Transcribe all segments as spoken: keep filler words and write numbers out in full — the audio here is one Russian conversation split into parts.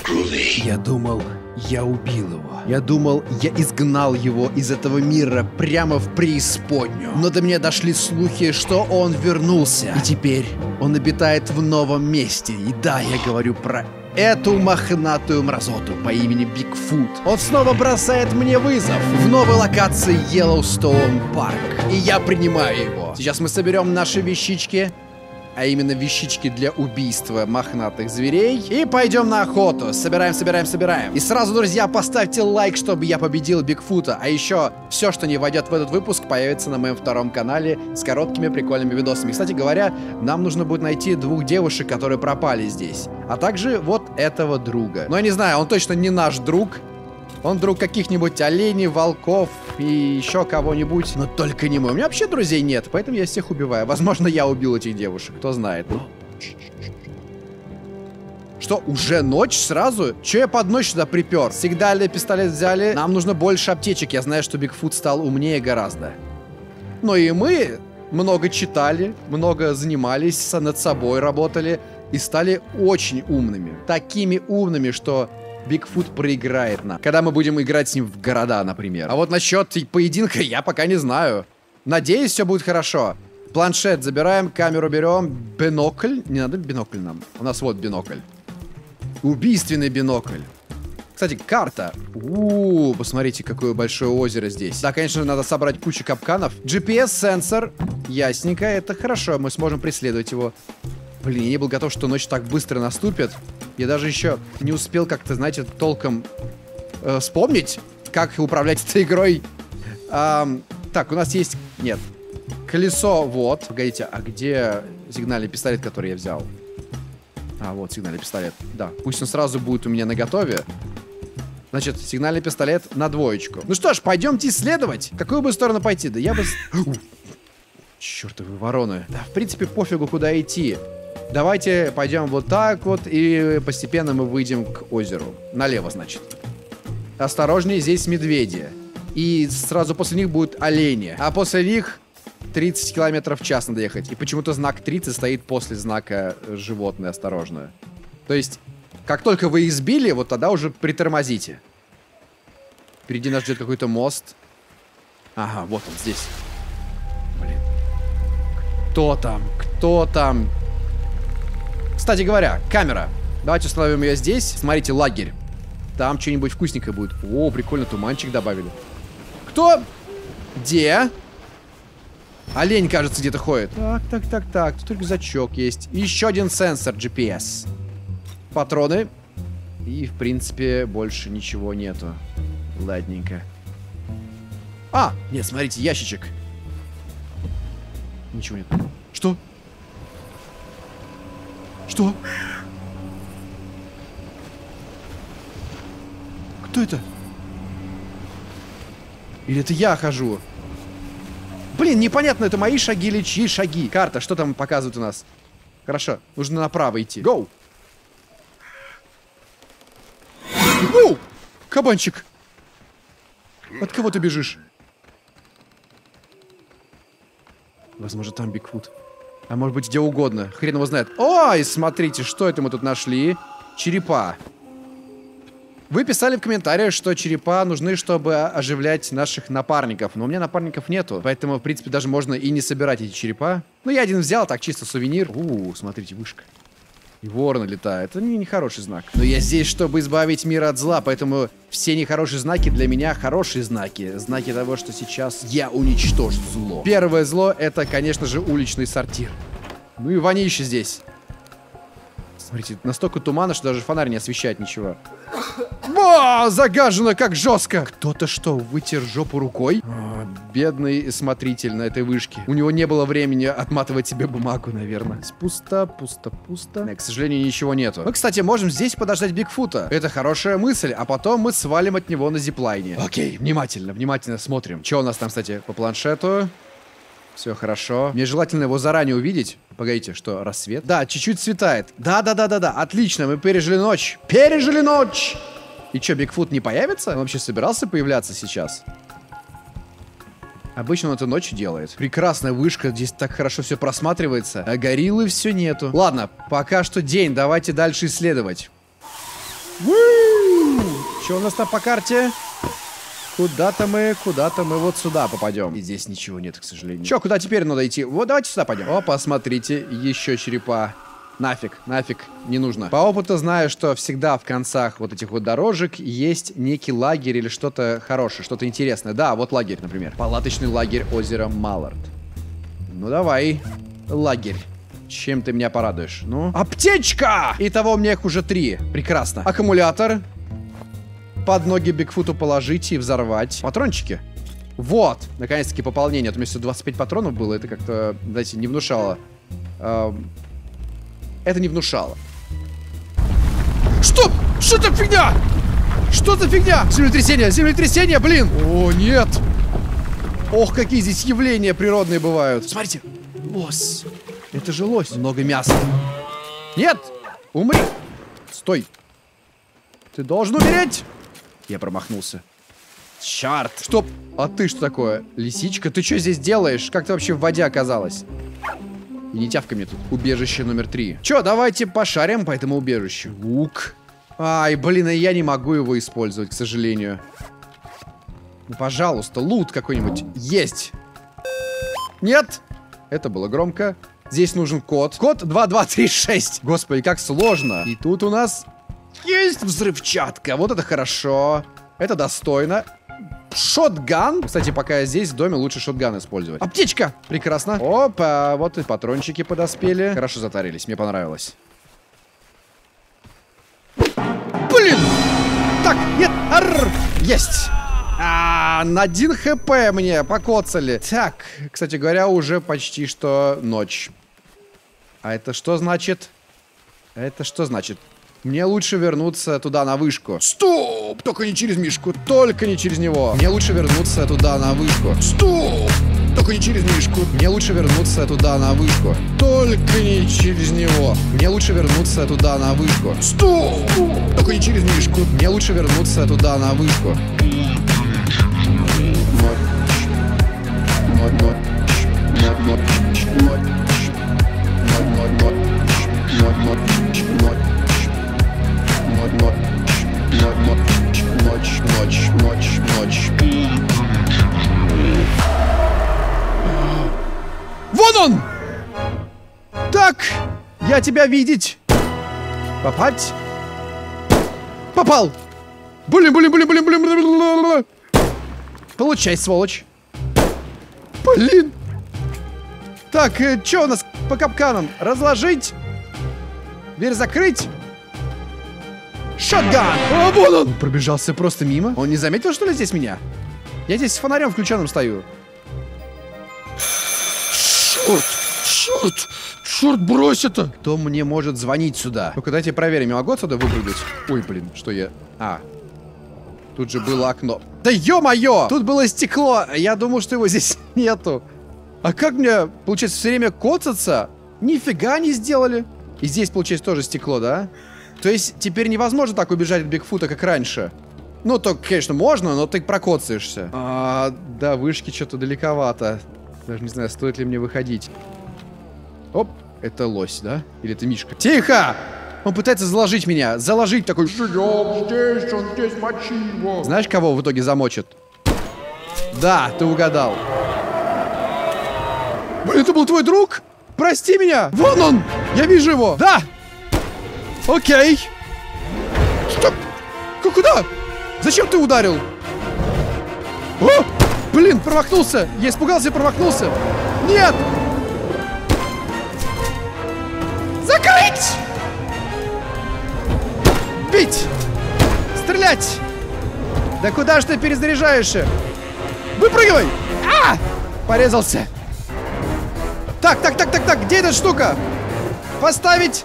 Я думал, я убил его. Я думал, я изгнал его из этого мира прямо в преисподнюю. Но до меня дошли слухи, что он вернулся. И теперь он обитает в новом месте. И да, я говорю про эту мохнатую мразоту по имени Бигфут. Он снова бросает мне вызов в новой локации Yellowstone Park. И я принимаю его. Сейчас мы соберем наши вещички, а именно вещички для убийства мохнатых зверей. И пойдем на охоту. Собираем, собираем, собираем. И сразу, друзья, поставьте лайк, чтобы я победил Бигфута. А еще все, что не войдет в этот выпуск, появится на моем втором канале с короткими прикольными видосами. Кстати говоря, нам нужно будет найти двух девушек, которые пропали здесь. А также вот этого друга. Но я не знаю, он точно не наш друг. Он друг каких-нибудь оленей, волков и еще кого-нибудь, но только не мой. У меня вообще друзей нет, поэтому я всех убиваю. Возможно, я убил этих девушек, кто знает. Что, уже ночь сразу? Че я под ночь сюда припер? Сигнальный пистолет взяли. Нам нужно больше аптечек. Я знаю, что Бигфут стал умнее гораздо. Но и мы много читали, много занимались, над собой работали и стали очень умными. Такими умными, что Бигфут проиграет нам, когда мы будем играть с ним в города, например. А вот насчет поединка я пока не знаю. Надеюсь, все будет хорошо. Планшет забираем, камеру берем. Бинокль. Не надо бинокль нам. У нас вот бинокль. Убийственный бинокль. Кстати, карта. У-у-у, посмотрите, какое большое озеро здесь. Да, конечно, надо собрать кучу капканов. джи пи эс-сенсор. Ясненько, это хорошо. Мы сможем преследовать его. Блин, я не был готов, что ночь так быстро наступит. Я даже еще не успел как-то, знаете, толком э, вспомнить, как управлять этой игрой. Эм, так, у нас есть... Нет. Колесо, вот. Погодите, а где сигнальный пистолет, который я взял? А, вот сигнальный пистолет. Да, пусть он сразу будет у меня наготове. Значит, сигнальный пистолет на двоечку. Ну что ж, пойдемте исследовать. В какую бы сторону пойти? Да я бы... Чёртовы вороны. Да, в принципе, пофигу, куда идти. Давайте пойдем вот так вот, и постепенно мы выйдем к озеру. Налево, значит. Осторожнее, здесь медведи. И сразу после них будут олени. А после них тридцать километров в час надо ехать. И почему-то знак тридцать стоит после знака животное, осторожно. То есть, как только вы их сбили, вот тогда уже притормозите. Впереди нас ждет какой-то мост. Ага, вот он здесь. Блин. Кто там? Кто там? Кстати говоря, камера. Давайте установим ее здесь. Смотрите, лагерь. Там что-нибудь вкусненькое будет. О, прикольно, туманчик добавили. Кто? Где? Олень, кажется, где-то ходит. Так, так, так, так. Тут рюкзачок есть. И еще один сенсор джи пи эс. Патроны. И, в принципе, больше ничего нету. Ладненько. А, нет, смотрите, ящичек. Ничего нет. Что? Что? Кто это? Или это я хожу? Блин, непонятно, это мои шаги или чьи шаги. Карта, что там показывает у нас? Хорошо, нужно направо идти. Гоу! Гоу! Кабанчик! От кого ты бежишь? Возможно, там Бигфут. А может быть, где угодно. Хрен его знает. Ой, смотрите, что это мы тут нашли. Черепа. Вы писали в комментариях, что черепа нужны, чтобы оживлять наших напарников. Но у меня напарников нету. Поэтому, в принципе, даже можно и не собирать эти черепа. Ну, я один взял, так, чисто сувенир. У, смотрите, вышка. И ворон летает. Это не нехороший знак. Но я здесь, чтобы избавить мир от зла. Поэтому все нехорошие знаки для меня хорошие знаки. Знаки того, что сейчас я уничтожу зло. Первое зло — это, конечно же, уличный сортир. Ну и вонище здесь. Смотрите, настолько туманно, что даже фонарь не освещает ничего. О, загажено, как жестко. Кто-то что, вытер жопу рукой? О, бедный смотритель на этой вышке. У него не было времени отматывать себе бумагу, наверное. Пусто, пусто, пусто. К сожалению, ничего нету. Мы, кстати, можем здесь подождать Бигфута. Это хорошая мысль, а потом мы свалим от него на зиплайне. Окей, внимательно, внимательно смотрим. Что у нас там, кстати, по планшету? Все хорошо. Мне желательно его заранее увидеть. Погодите, что, рассвет? Да, чуть-чуть светает. Да-да-да-да-да, отлично, мы пережили ночь. Пережили ночь! И что, Бигфут не появится? Он вообще собирался появляться сейчас? Обычно он это ночью делает. Прекрасная вышка, здесь так хорошо все просматривается. А гориллы все нету. Ладно, пока что день, давайте дальше исследовать. Что у нас там по карте? Куда-то мы, куда-то мы вот сюда попадем. И здесь ничего нет, к сожалению. Че, куда теперь надо идти? Вот давайте сюда пойдем. О, посмотрите, еще черепа. Нафиг, нафиг, не нужно. По опыту знаю, что всегда в концах вот этих вот дорожек есть некий лагерь или что-то хорошее, что-то интересное. Да, вот лагерь, например. Палаточный лагерь озера Маллард. Ну давай, лагерь. Чем ты меня порадуешь? Ну, аптечка! Итого мне их уже три. Прекрасно. Аккумулятор. Под ноги Бигфуту положить и взорвать. Патрончики. Вот, наконец-таки пополнение. А то у меня всего двадцать пять патронов было. Это как-то, знаете, не внушало. Эм... Это не внушало. Что? Что за фигня? Что за фигня? Землетрясение, землетрясение, блин. О, нет. Ох, какие здесь явления природные бывают. Смотрите, лось. Это же лось. Много мяса. Нет, умри. Стой. Ты должен умереть. Я промахнулся. Черт. Стоп. А ты что такое? Лисичка, ты что здесь делаешь? Как ты вообще в воде оказалась? И не тявка мне тут. Убежище номер три. Чё, давайте пошарим по этому убежищу. Лук. Ай, блин, а я не могу его использовать, к сожалению. Ну, пожалуйста, лут какой-нибудь есть. Нет. Это было громко. Здесь нужен код. Код два два три шесть. Господи, как сложно. И тут у нас есть взрывчатка. Вот это хорошо. Это достойно. Шотган. Кстати, пока я здесь в доме, лучше шотган использовать. Аптечка! Прекрасно. Опа, вот и патрончики подоспели. Хорошо затарились, мне понравилось. Блин! Так, нет, арр! Есть! А, на один хп мне покоцали. Так, кстати говоря, уже почти что ночь. А это что значит? Это что значит? Мне лучше вернуться туда на вышку. Стоп! Только не через Мишку. Только не через него. Мне лучше вернуться туда на вышку. Стоп! Только не через Мишку. Мне лучше вернуться туда на вышку. Только не через него. Мне лучше вернуться туда на вышку. Стоп! Только не через Мишку. Мне лучше вернуться туда на вышку. Ночь, ночь, ночь, ночь. Вон он! Так, я тебя видеть. Попасть? Попал! Блин, блин, блин, блин, блин, блин. Получай, сволочь. Блин. Так, э, что у нас по капканам? Разложить? Дверь закрыть? Шотган! О, вон он! Он пробежался просто мимо. Он не заметил, что ли, здесь меня? Я здесь с фонарем включенным стою. Черт! Черт! Черт, брось это! Кто мне может звонить сюда? Ну-ка, дайте проверим, я могу отсюда выпрыгнуть? Ой, блин, что я... А. Тут же было окно. Да ё-моё! Тут было стекло. Я думал, что его здесь нету. А как мне, получается, все время коцаться? Нифига не сделали. И здесь, получается, тоже стекло, да? То есть теперь невозможно так убежать от Бигфута, как раньше. Ну, то, конечно, можно, но ты прокоцаешься. А, да, вышки что-то далековато. Даже не знаю, стоит ли мне выходить. Оп, это лось, да? Или это Мишка? Тихо! Он пытается заложить меня. Заложить такой. Живем здесь, он здесь, мочи его. Знаешь, кого в итоге замочит? Да, ты угадал. Блин, это был твой друг? Прости меня! Вон он! Я вижу его! Да! Окей. Стоп! Куда? Зачем ты ударил? О! Блин, промахнулся! Я испугался и промахнулся! Нет! Закрыть! Бить! Стрелять! Да куда ж ты перезаряжаешься? Выпрыгивай! А! Порезался! Так, так, так, так, так, где эта штука? Поставить!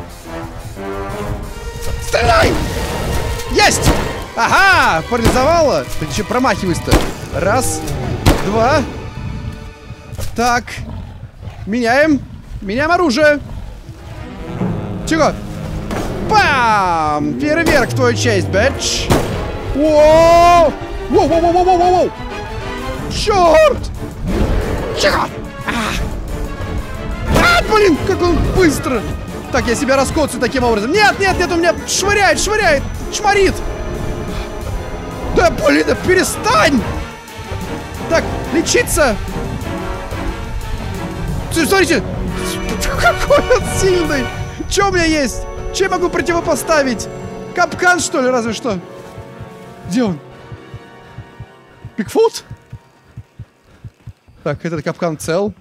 Стреляй! Есть! Ага, парализовало. Ты еще промахивайся-то. Раз, два. Так. Меняем. Меняем оружие. Тихо. Бам! Фейерверк в твою честь, бэч. Воу! Воу, воу, воу, воу, воу, воу! Черт! Тихо! А! А, блин, как он быстро! Так, я себя раскоцаю таким образом. Нет, нет, нет, у меня швыряет, швыряет! Шмарит! Да, блин, да перестань! Так, лечиться! Смотрите! Какой он сильный! Что у меня есть? Что я могу противопоставить? Капкан, что ли, разве что? Где он? Бигфут? Так, этот капкан цел.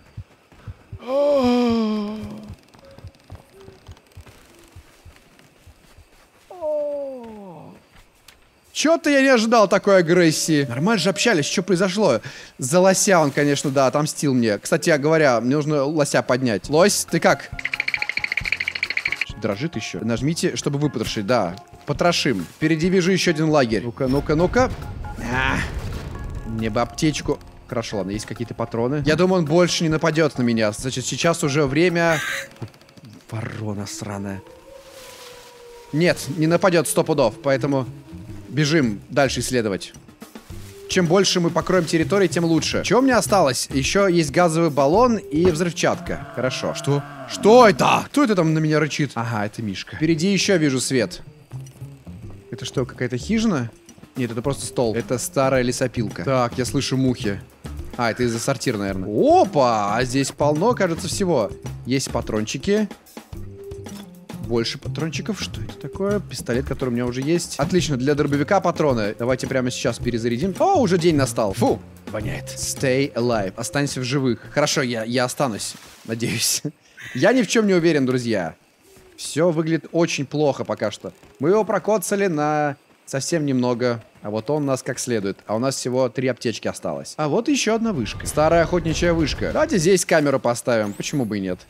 Чё-то я не ожидал такой агрессии. Нормально же общались, что произошло? За лося он, конечно, да, отомстил мне. Кстати говоря, мне нужно лося поднять. Лось, ты как? Дрожит еще. Нажмите, чтобы выпотрошить, да. Потрошим. Впереди вижу еще один лагерь. Ну-ка, ну-ка, ну-ка. А, мне бы аптечку. Хорошо, ладно, есть какие-то патроны. Я думаю, он больше не нападет на меня. Значит, сейчас уже время... Ворона сраная. Нет, не нападет сто пудов, поэтому... Бежим дальше исследовать. Чем больше мы покроем территории, тем лучше. Чего мне осталось? Еще есть газовый баллон и взрывчатка. Хорошо. Что? Что это? Кто это там на меня рычит? Ага, это Мишка. Впереди еще вижу свет. Это что, какая-то хижина? Нет, это просто стол. Это старая лесопилка. Так, я слышу мухи. А, это из-за сортира, наверное. Опа! А здесь полно, кажется, всего. Есть патрончики. Больше патрончиков. Что это такое? Пистолет, который у меня уже есть. Отлично, для дробовика патроны. Давайте прямо сейчас перезарядим. О, уже день настал. Фу, воняет. Stay alive. Останься в живых. Хорошо, я, я останусь. Надеюсь. Я ни в чем не уверен, друзья. Все выглядит очень плохо пока что. Мы его прокоцали на совсем немного. А вот он у нас как следует. А у нас всего три аптечки осталось. А вот еще одна вышка. Старая охотничья вышка. Давайте здесь камеру поставим. Почему бы и нет?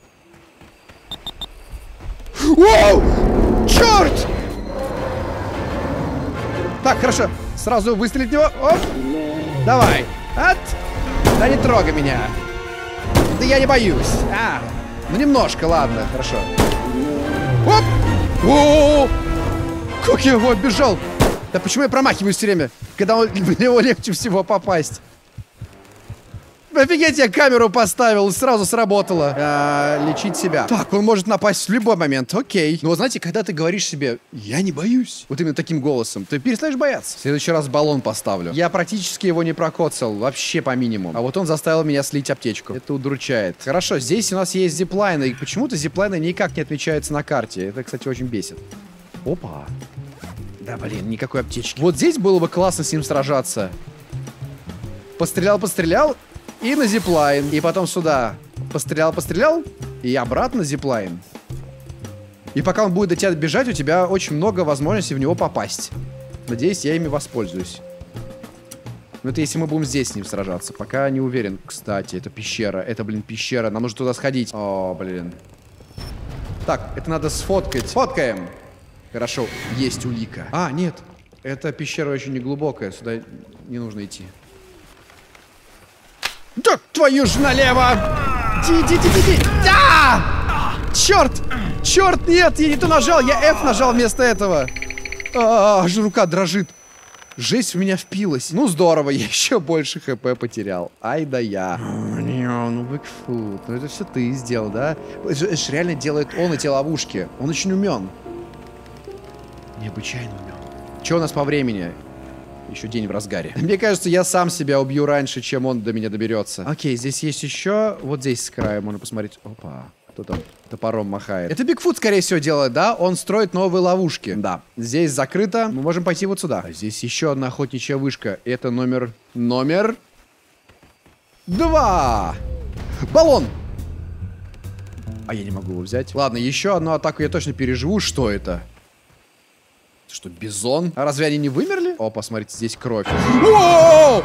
Воу! Черт! Так, хорошо. Сразу выстрелить в него. Оп! Давай. От! Да не трогай меня. Да я не боюсь. А, ну немножко, ладно, хорошо. Оп! О! Как я его оббежал! Да почему я промахиваюсь все время, когда он, в него легче всего попасть? Офигеть, я камеру поставил, сразу сработало. А, лечить себя. Так, он может напасть в любой момент, окей. Но знаете, когда ты говоришь себе, я не боюсь, вот именно таким голосом, ты перестаешь бояться. В следующий раз баллон поставлю. Я практически его не прокоцал, вообще по минимуму. А вот он заставил меня слить аптечку. Это удручает. Хорошо, здесь у нас есть зиплайны, и почему-то зиплайны никак не отмечаются на карте. Это, кстати, очень бесит. Опа. Да, блин, никакой аптечки. Вот здесь было бы классно с ним сражаться. Пострелял, пострелял. И на зиплайн. И потом сюда. Пострелял, пострелял. И обратно зиплайн. И пока он будет до тебя бежать, у тебя очень много возможностей в него попасть. Надеюсь, я ими воспользуюсь. Но это если мы будем здесь с ним сражаться. Пока не уверен. Кстати, это пещера. Это, блин, пещера. Нам нужно туда сходить. О, блин. Так, это надо сфоткать. Фоткаем. Хорошо, есть улика. А, нет. Эта пещера очень неглубокая. Сюда не нужно идти. Да твою ж налево! Ди-ди-ди-ди-ди! Да! Черт! Черт, нет! Я не то нажал! Я F нажал вместо этого! А, аж рука дрожит. Жесть в меня впилась. Ну здорово, я еще больше хп потерял. Ай да я. Ну, Бигфут, ну это все ты сделал, да? Это же реально делает он эти ловушки. Он очень умен. Необычайно умен. Че у нас по времени? Еще день в разгаре. Мне кажется, я сам себя убью раньше, чем он до меня доберется. Окей, здесь есть еще... Вот здесь с края можно посмотреть. Опа. Кто там топором махает? Это Бигфут, скорее всего, делает, да? Он строит новые ловушки. Да. Здесь закрыто. Мы можем пойти вот сюда. А здесь еще одна охотничья вышка. Это номер... Номер... Два! Баллон! А я не могу его взять. Ладно, еще одну атаку я точно переживу. Что это? Что, бизон? А разве они не вымерли? О, посмотрите, здесь кровь. Воу!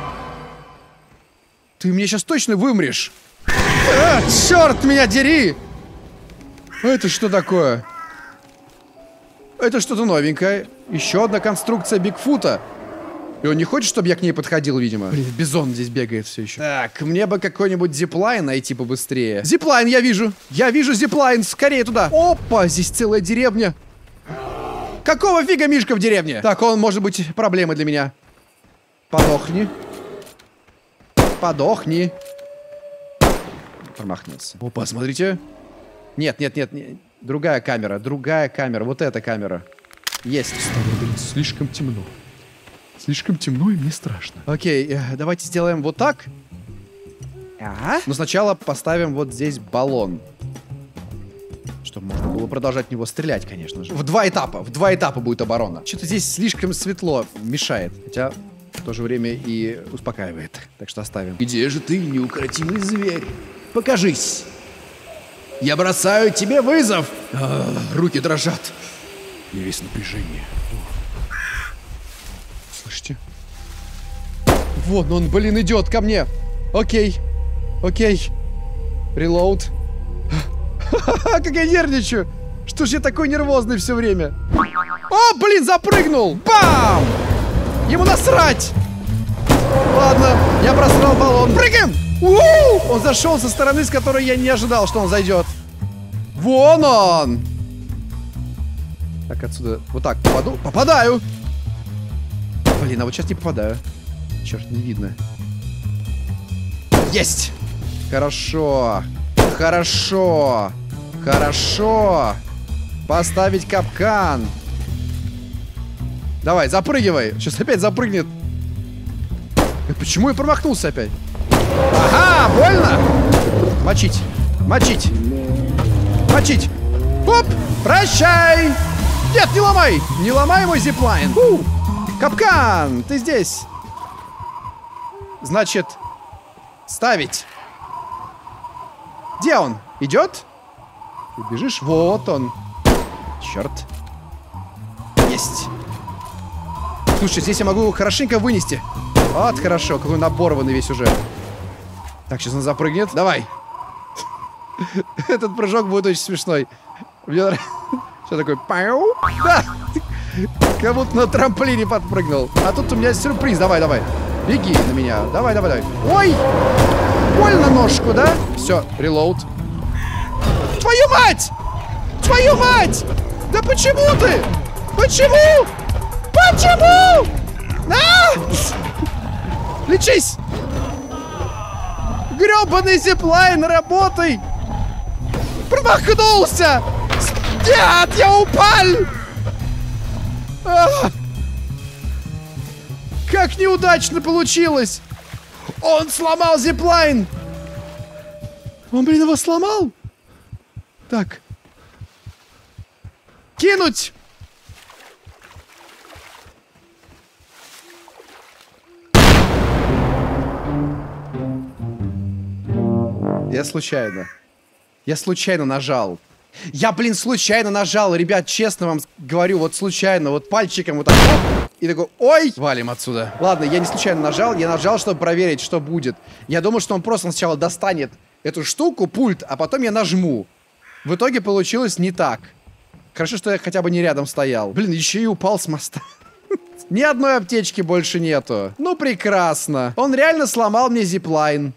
Ты мне сейчас точно вымрешь. А, черт, меня дери! Это что такое? Это что-то новенькое. Еще одна конструкция Бигфута. И он не хочет, чтобы я к ней подходил, видимо. Блин, бизон здесь бегает все еще. Так, мне бы какой-нибудь зиплайн найти побыстрее. Зиплайн я вижу. Я вижу зиплайн. Скорее туда. Опа, здесь целая деревня. Какого фига Мишка в деревне? Так, он может быть проблемой для меня. Подохни. Подохни. Промахнулся. Опа, смотрите. Нет, нет, нет, нет. Другая камера, другая камера. Вот эта камера. Есть. Блин, слишком темно. Слишком темно, и мне страшно. Окей, э, давайте сделаем вот так. Ага. Но сначала поставим вот здесь баллон. Чтобы можно было продолжать в него стрелять, конечно же. В два этапа. В два этапа будет оборона. Что-то здесь слишком светло мешает. Хотя в то же время и успокаивает. Так что оставим. Где же ты, неукротимый зверь? Покажись. Я бросаю тебе вызов. А, руки дрожат. И весь напряжение. Слышите? Вон он, блин, идет ко мне. Окей. Окей. Релоуд. Как я нервничаю. Что ж я такой нервозный все время? О, блин, запрыгнул. Бам! Ему насрать. Ладно, я просрал баллон. Прыгаем! У-у-у! Он зашел со стороны, с которой я не ожидал, что он зайдет. Вон он! Так, отсюда вот так попаду. Попадаю! Блин, а вот сейчас не попадаю. Черт, не видно. Есть! Хорошо. Хорошо. Хорошо. Поставить капкан. Давай, запрыгивай. Сейчас опять запрыгнет. Почему я промахнулся опять? Ага, больно? Мочить. Мочить. Мочить. Оп! Прощай! Нет, не ломай! Не ломай мой зиплайн. Фу. Капкан! Ты здесь. Значит, ставить. Где он? Идет? Ты бежишь? Вот он. Черт. Есть. Слушай, здесь я могу его хорошенько вынести. Вот, хорошо. Какой он оборванный весь уже. Так, сейчас он запрыгнет. Давай. Этот прыжок будет очень смешной. Что такое? Да! Как будто на трамплине подпрыгнул. А тут у меня сюрприз. Давай, давай. Беги на меня. Давай, давай, давай. Ой! Больно ножку, да? Все, релоуд. Твою мать! Твою мать! Да почему ты? Почему? Почему? А! Лечись! Гребаный зиплайн, работай! Промахнулся! Нет, я упал! А! Как неудачно получилось! Он сломал зиплайн! Он, блин, его сломал? Так. Кинуть! Я случайно. Я случайно нажал. Я, блин, случайно нажал. Ребят, честно вам говорю, вот случайно, вот пальчиком вот так. Оп, и такой, ой! Валим отсюда. Ладно, я не случайно нажал. Я нажал, чтобы проверить, что будет. Я думал, что он просто сначала достанет эту штуку, пульт, а потом я нажму. В итоге получилось не так. Хорошо, что я хотя бы не рядом стоял. Блин, еще и упал с моста. Ни одной аптечки больше нету. Ну, прекрасно. Он реально сломал мне зиплайн.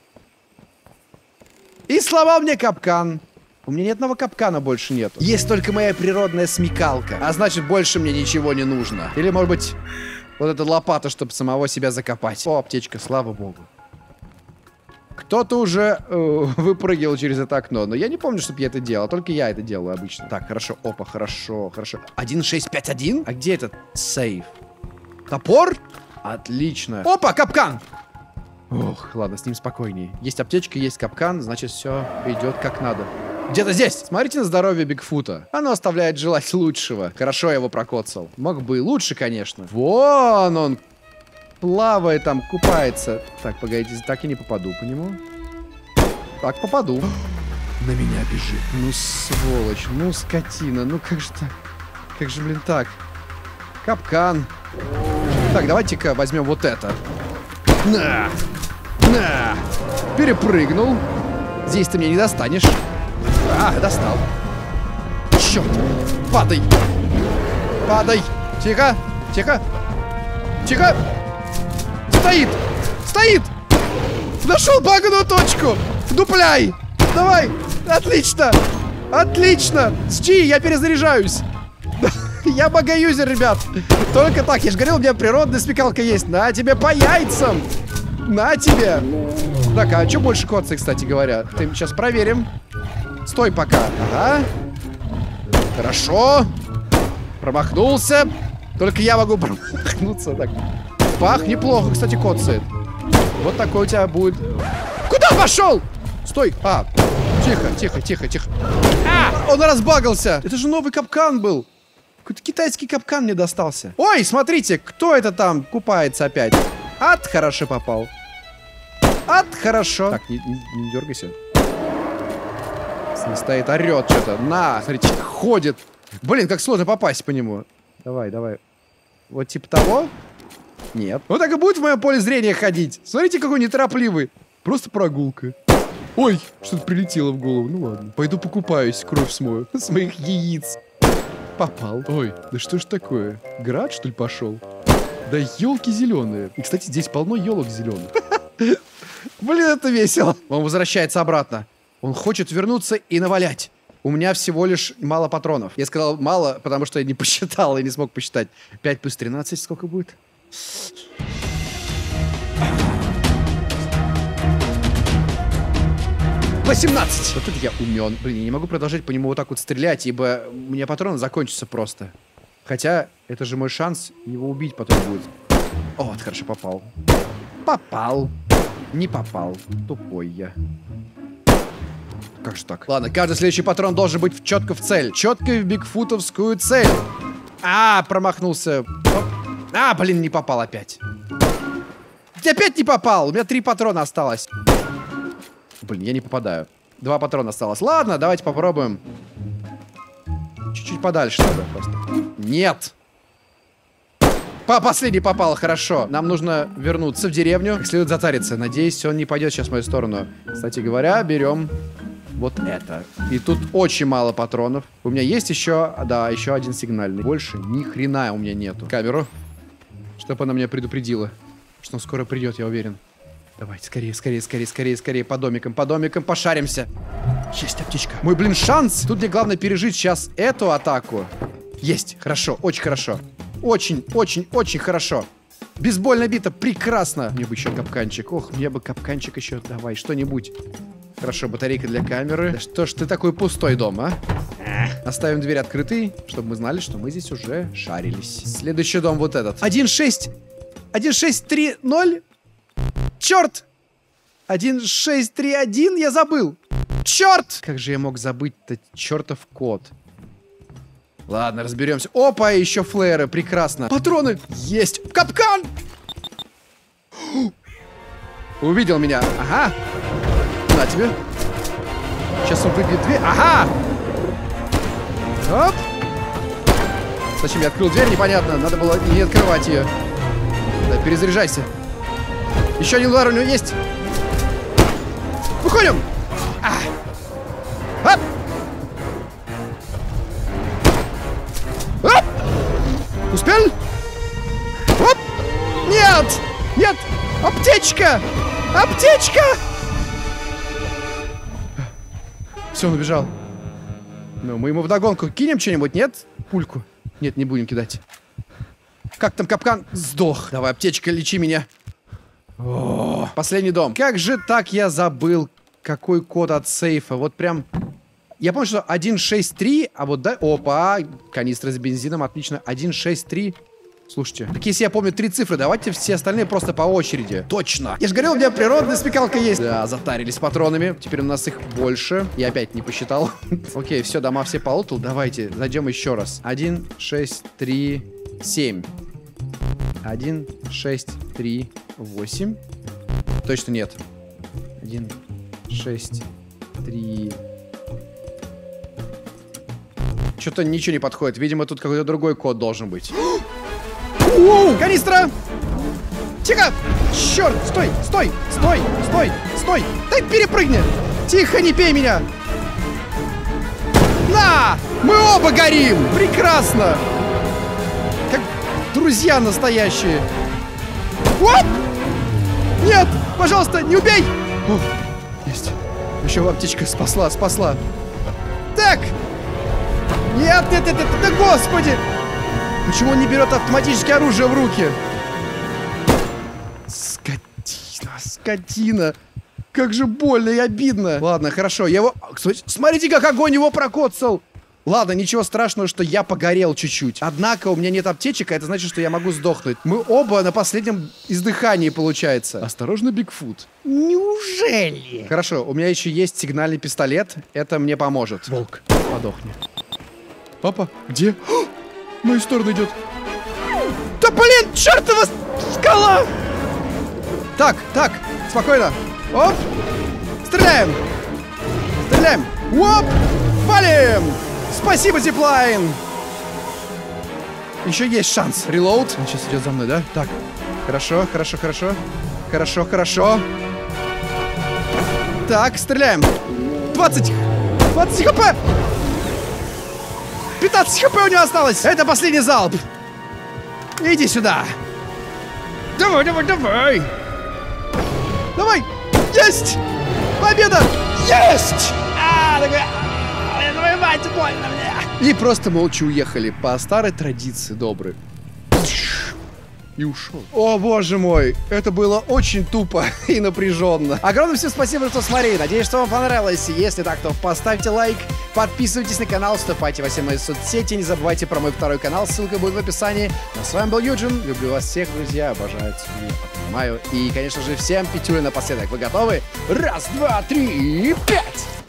И сломал мне капкан. У меня ни одного капкана больше нету. Есть только моя природная смекалка. А значит, больше мне ничего не нужно. Или, может быть, вот эта лопата, чтобы самого себя закопать. О, аптечка, слава богу. Кто-то уже э, выпрыгивал через это окно. Но я не помню, чтобы я это делал. Только я это делаю обычно. Так, хорошо. Опа, хорошо, хорошо. один шесть пять один? А где этот сейф? Топор? Отлично. Опа, капкан! Ох, ладно, с ним спокойнее. Есть аптечка, есть капкан, значит, все идет как надо. Где-то здесь! Смотрите на здоровье Бигфута. Оно оставляет желать лучшего. Хорошо я его прокоцал. Мог бы и лучше, конечно. Вон он! Плавает там, купается. Так, погодите, так и не попаду по нему. Так, попаду. На меня бежит. Ну, сволочь, ну, скотина. Ну, как же так? Как же, блин, так? Капкан. Так, давайте-ка возьмем вот это. На! На! Перепрыгнул. Здесь ты меня не достанешь. А, достал. Черт! Падай! Падай! Тихо! Тихо! Тихо! Стоит! Стоит! Нашел баганую точку! Вдупляй! Давай! Отлично! Отлично! Счи, я перезаряжаюсь! Я багаюзер, ребят! Только так, я же говорил, у меня природная смекалка есть. На тебе по яйцам! На тебе! Так, а что больше коцай, кстати говоря? Ты сейчас проверим. Стой пока. Ага. Хорошо. Промахнулся. Только я могу промахнуться. Так. Пах, неплохо, кстати, коцает. Вот такой у тебя будет. Куда пошел? Стой. А, тихо, тихо, тихо, тихо. А, он разбагался. Это же новый капкан был. Какой-то китайский капкан мне достался. Ой, смотрите, кто это там купается опять? Ад, хорошо попал. Ад, хорошо. Так, не, не, не дергайся. Не стоит, орет что-то. На, смотрите, ходит. Блин, как сложно попасть по нему. Давай, давай. Вот типа того. Нет. Вот так и будет в моем поле зрения ходить. Смотрите, какой неторопливый. Просто прогулка. Ой, что-то прилетело в голову. Ну ладно. Пойду покупаюсь, кровь смою. С моих яиц. Попал. Ой, да что ж такое? Град, что ли, пошел? Да елки зеленые. И, кстати, здесь полно елок зеленых. Блин, это весело. Он возвращается обратно. Он хочет вернуться и навалять. У меня всего лишь мало патронов. Я сказал мало, потому что я не посчитал и не смог посчитать. пять плюс тринадцать сколько будет? восемнадцать! Вот это я умен. Блин, я не могу продолжать по нему вот так вот стрелять, ибо у меня патроны закончатся просто. Хотя, это же мой шанс его убить потом будет. О, вот хорошо попал. Попал. Не попал. Тупой я. Как же так? Ладно, каждый следующий патрон должен быть четко в цель. Четко в бигфутовскую цель. А, промахнулся. Оп. А, блин, не попал опять. Опять не попал. У меня три патрона осталось. Блин, я не попадаю. Два патрона осталось. Ладно, давайте попробуем. Чуть-чуть подальше надо просто. Нет. По последний попал, хорошо. Нам нужно вернуться в деревню. Как следует затариться. Надеюсь, он не пойдет сейчас в мою сторону. Кстати говоря, берем вот это. И тут очень мало патронов. У меня есть еще, да, еще один сигнальный. Больше ни хрена у меня нету. Камеру. Чтобы она меня предупредила, что он скоро придет, я уверен. Давайте, скорее, скорее, скорее, скорее, скорее, по домикам, по домикам, пошаримся. Есть аптечка. Мой, блин, шанс. Тут мне главное пережить сейчас эту атаку. Есть, хорошо, очень хорошо. Очень, очень, очень хорошо. Бейсбольная бита, прекрасно. Мне бы еще капканчик. Ох, мне бы капканчик еще. Давай, что-нибудь. Хорошо, батарейка для камеры. Да что ж ты такой пустой дом, а? Оставим дверь открытой, чтобы мы знали, что мы здесь уже шарились. Следующий дом вот этот. один шесть. один шесть три ноль. Черт! один шесть три один, я забыл. Черт! Как же я мог забыть-то чертов код? Ладно, разберемся. Опа, еще флееры, прекрасно. Патроны есть. Капкан! Увидел меня. Ага. На тебе. Сейчас он выбьет дверь. Ага! Оп! Зачем я открыл дверь, непонятно. Надо было не открывать ее. Да, перезаряжайся. Еще один удар у него есть. Выходим! А! Оп! Оп! Успел? Оп! Нет! Нет! Аптечка! Аптечка! Все, он убежал. Ну, мы ему вдогонку кинем что-нибудь, нет? Пульку. Нет, не будем кидать. Как там капкан? Сдох. Давай, аптечка, лечи меня. О, последний дом. Как же так я забыл, какой код от сейфа. Вот прям... Я помню, что один шесть три, а вот да... Опа, канистра с бензином, отлично. один шесть три. Слушайте, так если я помню три цифры, давайте все остальные просто по очереди. Точно. Я же говорил, у меня природная смекалка есть. Да, затарились патронами. Теперь у нас их больше. Я опять не посчитал. Окей, все, дома все полутал. Давайте, зайдем еще раз. один шесть три семь. один шесть три восемь. Точно нет. один шесть три... Что-то ничего не подходит. Видимо, тут какой-то другой код должен быть. Оу, канистра! Тихо! Черт! Стой! Стой! Стой! Стой! Стой! Дай перепрыгни! Тихо, не пей меня! На! Мы оба горим! Прекрасно! Как друзья настоящие! Оп! Нет! Пожалуйста, не убей! О, есть! Еще аптечка спасла, спасла! Так! Нет, нет, нет, нет, да господи! Почему он не берет автоматическое оружие в руки? Скотина, скотина. Как же больно и обидно. Ладно, хорошо, я его... Смотрите, как огонь его прокоцал. Ладно, ничего страшного, что я погорел чуть-чуть. Однако у меня нет аптечек, а это значит, что я могу сдохнуть. Мы оба на последнем издыхании, получается. Осторожно, Бигфут. Неужели? Хорошо, у меня еще есть сигнальный пистолет. Это мне поможет. Волк, подохни. Папа, где? О, в мою сторону идет. Да блин, чертова скала! Так, так, спокойно. Оп! Стреляем! Стреляем! Оп! Валим! Спасибо, зиплайн! Еще есть шанс. Релоуд. Он сейчас идет за мной, да? Так. Хорошо, хорошо, хорошо. Хорошо, хорошо. Так, стреляем. двадцать. двадцать хп! пятнадцать хп у него осталось! Это последний залп! Иди сюда! Давай, давай, давай! Давай! Есть! Победа! Есть! А, такой, а, твою мать, больно мне. И просто молча уехали по старой традиции доброй. И ушел. О, боже мой, это было очень тупо и напряженно. Огромное всем спасибо, что смотрели. Надеюсь, что вам понравилось. Если так, то поставьте лайк, подписывайтесь на канал, вступайте во все мои соцсети. Не забывайте про мой второй канал, ссылка будет в описании. Ну, с вами был Юджин. Люблю вас всех, друзья. Обожаю, целую, обнимаю. И, конечно же, всем пятюля напоследок. Вы готовы? Раз, два, три, пять!